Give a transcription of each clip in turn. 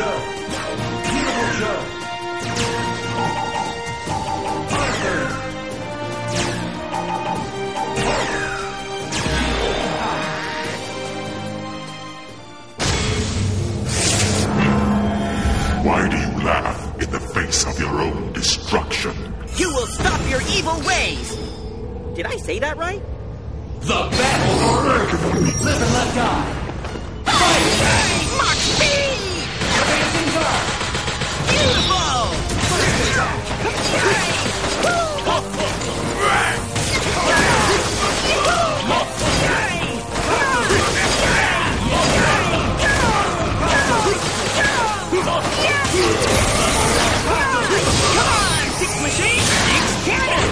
Joe. Beautiful Joe. Arthur. Why do you laugh in the face of your own destruction? You will stop your evil ways! Did I say that right? The battle order! Live and let die! Fight! Mach speed! Advancing guard! Beautiful! Come on, Six Machine! Six Cannon!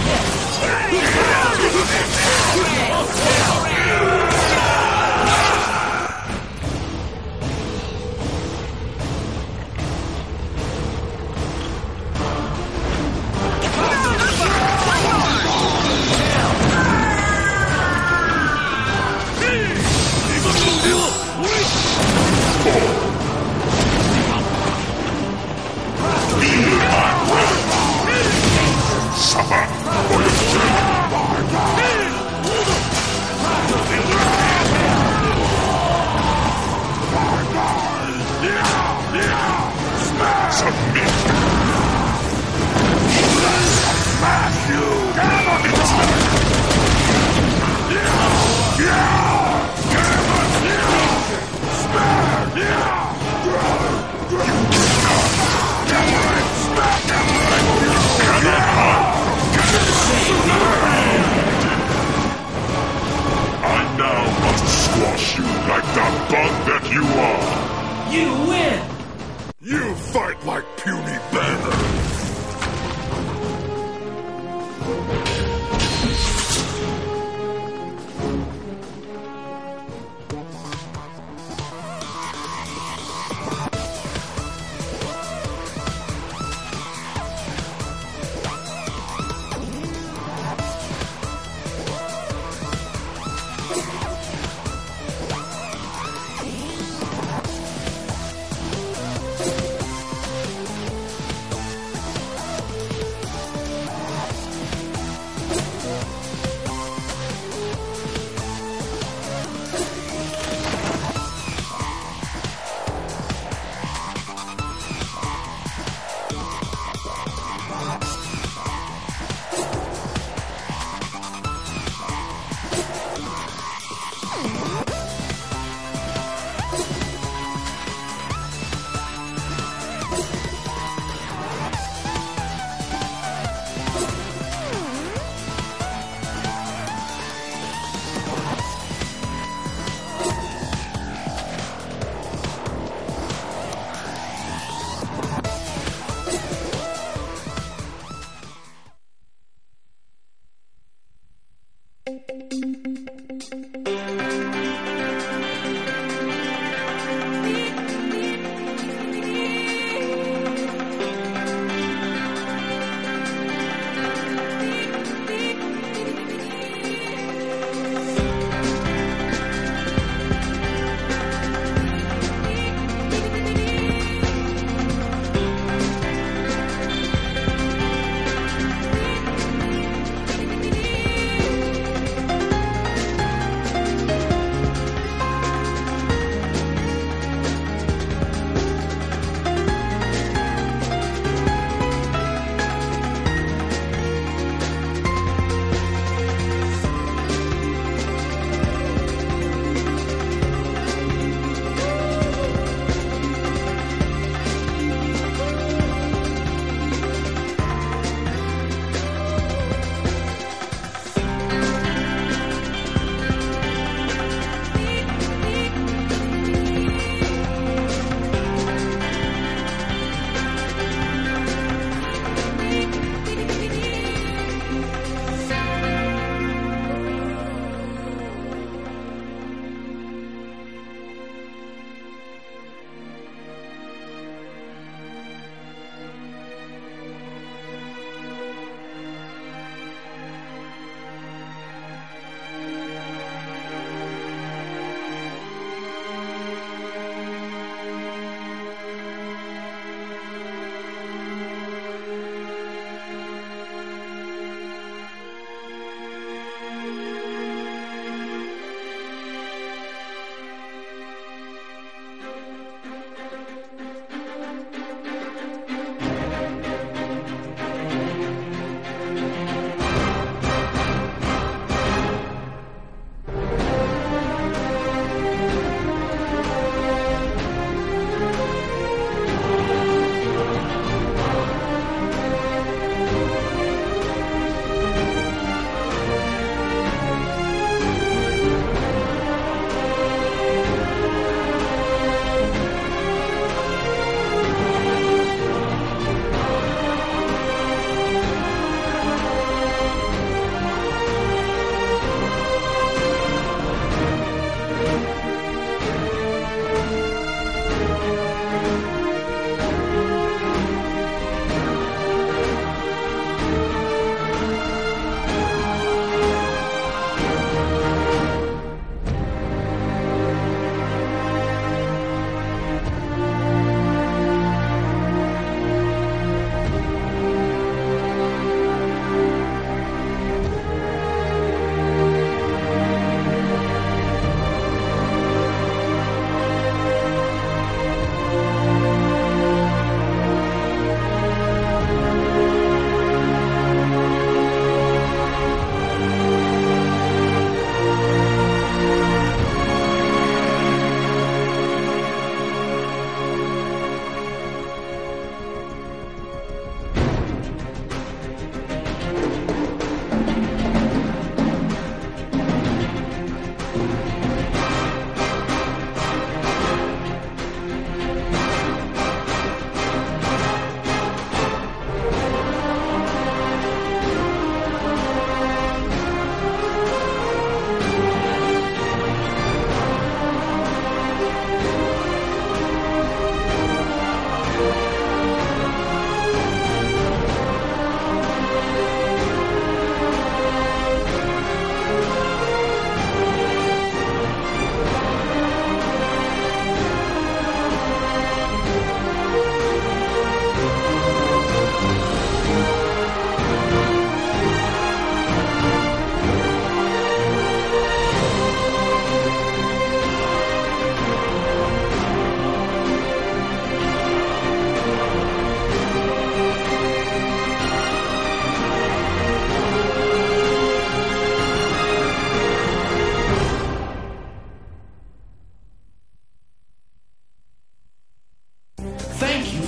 Suffer for your journey. Submit. Smash you. I now must squash you like the bug that you are. You win! You fight like puny Banner.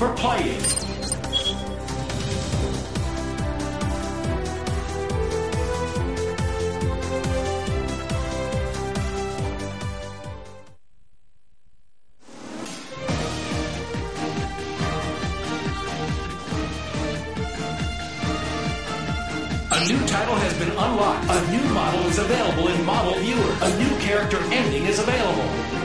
for playing. A new title has been unlocked. A new model is available in Model Viewer. A new character ending is available.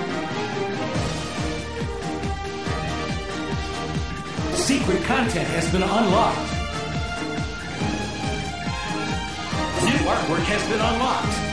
Secret content has been unlocked. New artwork has been unlocked.